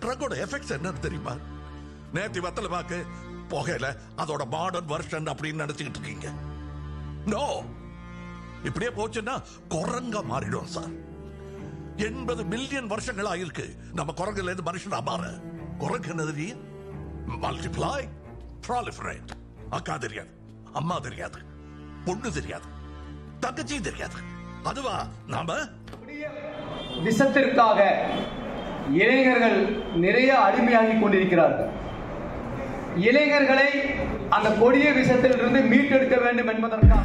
ட்ரக்கோட effects என்னன்னு தெரியுமா? நேத்தி வத்தல பாக்கு புகையில அதோட மாடர்ன் வெர்ஷன் அப்படின்னு நினைச்சுக்கிட்டு இருக்கீங்க. நோ, இப்படியே போச்சுன்னா குரங்கா மாறிடும் சார். 80 மில்லியன் வருஷங்களா இருக்கு நம்ம குரங்குல இருந்து மனுஷனா மாற. குரங்கு என்னது? Multiply, proliferate. அக்கா தெரியாது, அம்மா தெரியாது, பொண்ணு தெரியாது, தங்கச்சி தெரியாது. அதுவா நாம விஷத்திற்காக இளைஞர்கள் நிறைய அடிமையாகி கொண்டிருக்கிறார்கள். இளைஞர்களை அந்த கொடிய விஷத்திலிருந்து மீட்டெடுக்க வேண்டும் என்பதற்காக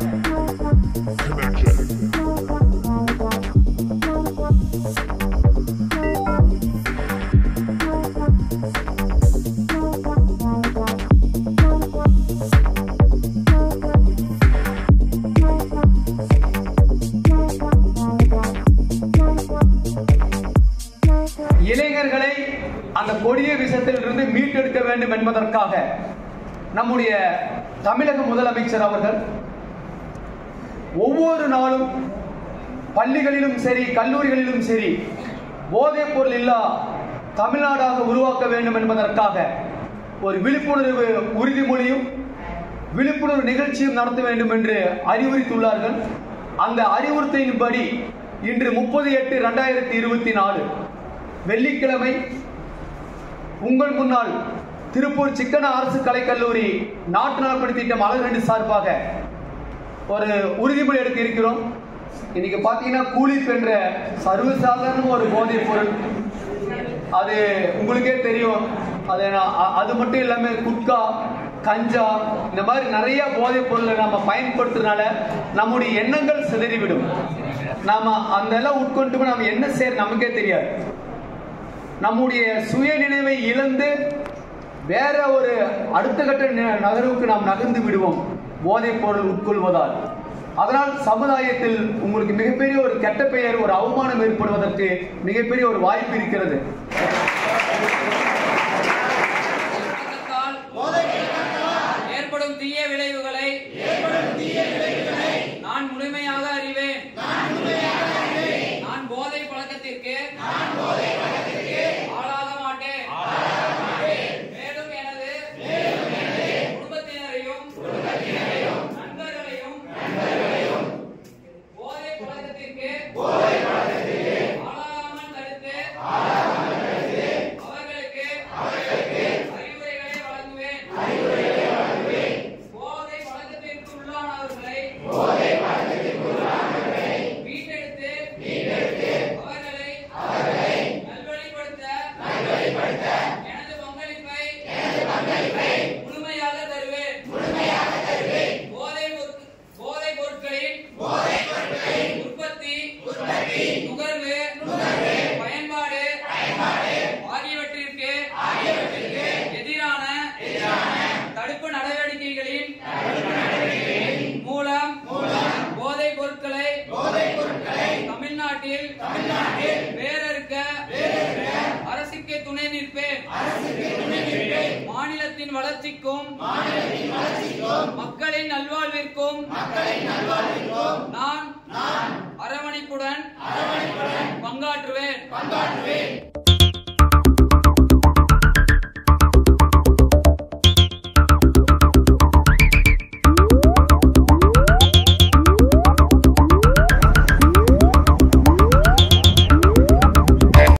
இளைஞர்களை அந்த கொடிய விஷத்திலிருந்து மீட்டெடுக்க வேண்டும் என்பதற்காக நம்முடைய தமிழக முதலமைச்சர் அவர்கள் ஒவ்வொரு நாளும் பள்ளிகளிலும் சரி கல்லூரிகளிலும் சரி போதைப் பொருள் இல்லா தமிழ்நாடாக உருவாக்க வேண்டும் என்பதற்காக ஒரு விழிப்புணர்வு உறுதிமொழியும் விழிப்புணர்வு நிகழ்ச்சியும் நடத்த வேண்டும் என்று அறிவுறுத்தியுள்ளார்கள். அந்த அறிவுறுத்தலின்படி இன்று 30/8/2024 வெள்ளிக்கிழமை உங்கள் முன்னால் திருப்பூர் சிக்கன அரசு கலைக்கல்லூரி நாட்டு நலப்பணி திட்டம் அழகு சார்பாக ஒரு உறுதிமொழி எடுக்க இருக்கிறோம். இன்னைக்கு பாத்தீங்கன்னா கூலிப் என்ற சர்வசாதாரண ஒரு போதைப் பொருள், அது உங்களுக்கே தெரியும். அது மட்டும் இல்லாம குட்கா, கஞ்சா, இந்த மாதிரி நிறைய போதைப் பொருளை நம்ம பயன்படுத்துறதுனால நம்முடைய எண்ணங்கள் சிதறிவிடும். நாம அந்த எல்லாம் உட்கொண்டு நம்ம என்ன செய்ய நமக்கே தெரியாது. நம்முடைய சுய நினைவை இழந்து வேற ஒரு அடுத்த கட்ட நகர்வுக்கு நாம் நகர்ந்து விடுவோம் போதைப் பொருள் உட்கொள்வதால். அதனால் சமுதாயத்தில் உங்களுக்கு மிகப்பெரிய ஒரு கெட்ட பெயர், ஒரு அவமானம் ஏற்படுவதற்கு மிகப்பெரிய ஒரு வாய்ப்பு இருக்கிறது. ஏற்படும் தீய விளைவுகளை நான் முழுமையாக அறிவேன். நான் போதை பழக்கத்திற்கு ஆளாக மாட்டேன். மேலும் எனது குடும்பத்தினரையும் நண்பர்களையும் போதை பழக்கத்திற்கு ஆளாகாமல் தடுத்து அவர்களுக்கு அறிவுரைகளை வழங்குவேன். போதை பழக்கத்திற்கு உள்ளானவர்களை மீட்டெடுத்து அவர்களை நல்வழிப்படுத்த எனது பங்களிப்பை முழுமையாக தருவேன். போதை பொருட்களின் உற்பத்தி, நுகர்வு, பயன்பாடு ஆகியவற்றிற்கு எதிரான தடுப்பு நடவடிக்கைகளின் மூலம் போதைப் பொருட்களை தமிழ்நாட்டில் வேறறுக்க அரசுக்கு துணை நிற்பேன். மாநிலத்தின் வளர்ச்சிக்கும் மக்களின் நல்வாழ்விற்கும் நான் அரவணைப்புடன் பங்காற்றுவேன்.